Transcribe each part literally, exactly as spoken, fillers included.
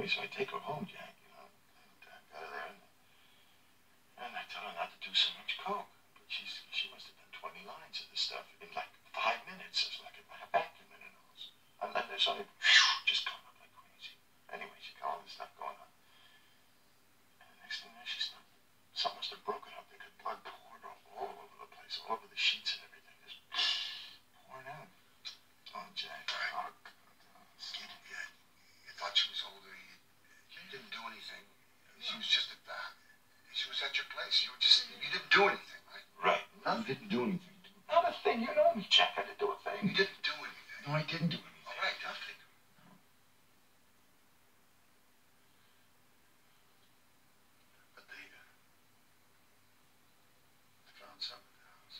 so I take her home, Jack, you know, and uh, got her there, and, and I tell her not to do so much coke. But she's, she must have done twenty lines of this stuff in like five minutes. It's like a vacuum in her nose. And then there's only, whew, just coming up like crazy. Anyway, she got all this stuff going on. And the next thing you know, she stopped. Something must have broken up. They could blood poured all, all over the place, all over the sheets and everything. Just pouring out. Oh, Jack. All right. Oh, you, yeah, you thought she was older. You, you didn't do anything. She was just at the, she was at your place. You were just, you didn't do anything, right? Right. No, didn't do anything. Not a thing. You know me, Jack. I didn't do a thing. You didn't do anything. No, I didn't do anything. All right, nothing. But they, uh, they found something in the house.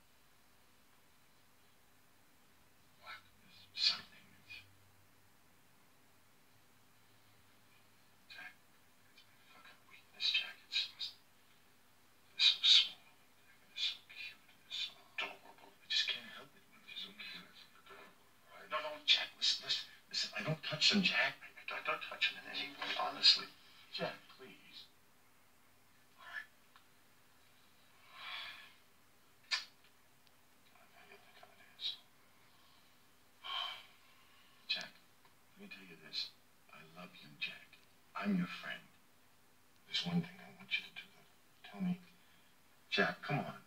What? There's something. It's... Jack, it's my fucking weakness, Jack. It's just... They're so small. They're so cute. They're so adorable. I just can't help it when they're so cute. Right? No, no, Jack, listen, listen. Listen, I don't touch them, Jack. I, I don't touch them in any way, honestly. Jack, please. All right. Now you think I'm an asshole. Jack, let me tell you this. I love you, Jack. I'm your friend. There's one thing I want you to do, though. Tell me. Jack, come on.